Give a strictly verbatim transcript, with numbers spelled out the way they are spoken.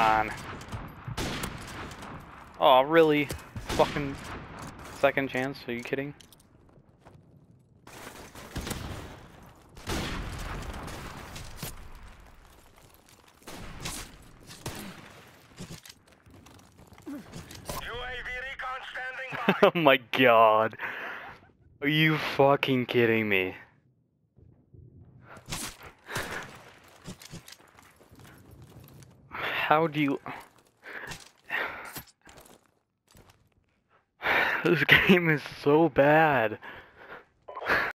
on. Oh, really? Fucking second chance? Are you kidding? Oh my god. Are you fucking kidding me? How do you... This game is so bad.